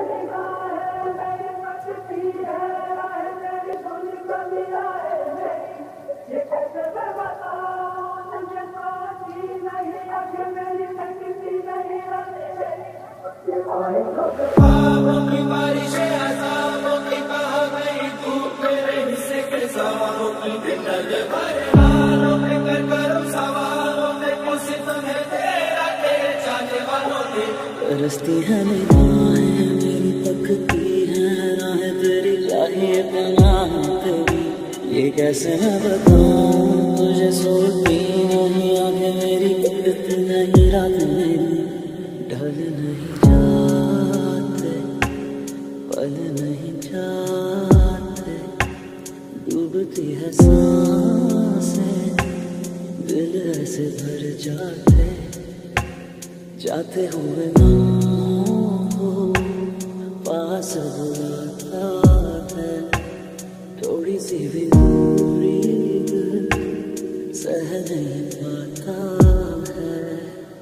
रस्ती है निगाहें मेरी तकती है राहें तेरी चाहिए पनाह तेरी ये कैसे मैं बताऊं तुझे सोती नहीं आंखें मेरी पकड़त नहीं रात मेरी ढल नहीं जाते पल नहीं जाते डूबती है सांसें दिल ऐसे भर जाते हुए ना हो पास बुलाता है थोड़ी सी भी दूरी सह नहीं पाता है।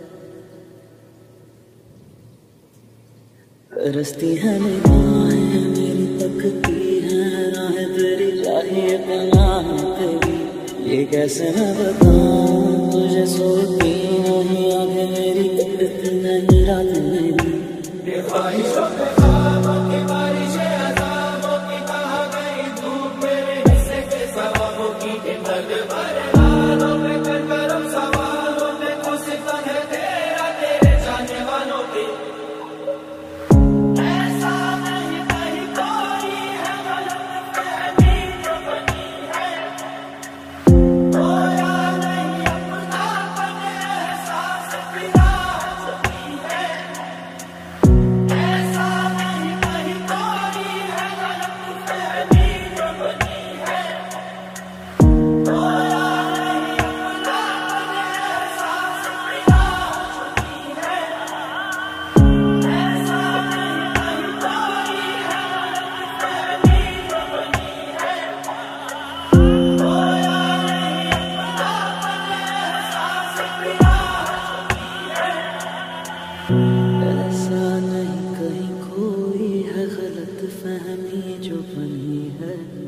रस्ती है निगाहें मेरी तकती है राहें तेरी चाहिए पनाह तेरी ये कैसे मैं बताऊं तुझे सोती नहीं आंखें मेरी पकड़त नहीं रात मेरी ख्वाहिशों पे ख्वाबों की बारिश है अज़ाबों की कहा गई धूप मेरे हिस्से के सवाबों की ढल भरे हालों पे कर करो सवालों पे खुश है तेरा तेरे जाने वालों की ऐसा नहीं कहीं कोई है गलत फहमी जो बनी है फहमी जो बनी है।